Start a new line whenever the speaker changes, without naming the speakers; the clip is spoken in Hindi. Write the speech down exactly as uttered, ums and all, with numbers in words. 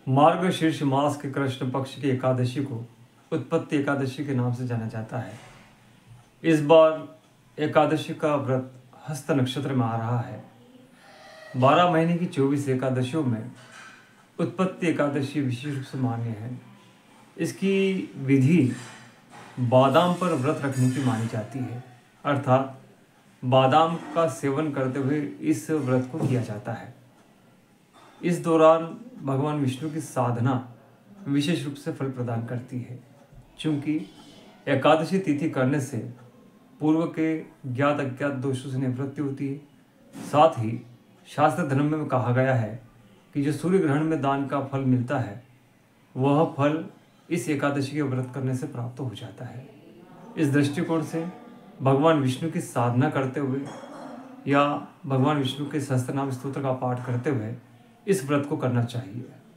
मार्गशीर्ष मास के कृष्ण पक्ष की एकादशी को उत्पत्ति एकादशी के नाम से जाना जाता है। इस बार एकादशी का व्रत हस्त नक्षत्र में आ रहा है। बारह महीने की चौबीस एकादशियों में उत्पत्ति एकादशी विशेष रूप से मान्य है। इसकी विधि बादाम पर व्रत रखने की मानी जाती है, अर्थात बादाम का सेवन करते हुए इस व्रत को किया जाता है। इस दौरान भगवान विष्णु की साधना विशेष रूप से फल प्रदान करती है, क्योंकि एकादशी तिथि करने से पूर्व के ज्ञात अज्ञात दोषों से निवृत्ति होती है। साथ ही शास्त्र धर्म में कहा गया है कि जो सूर्य ग्रहण में दान का फल मिलता है वह फल इस एकादशी के व्रत करने से प्राप्त हो जाता है। इस दृष्टिकोण से भगवान विष्णु की साधना करते हुए या भगवान विष्णु के सहस्त्रनाम स्तोत्र का पाठ करते हुए इस व्रत को करना चाहिए।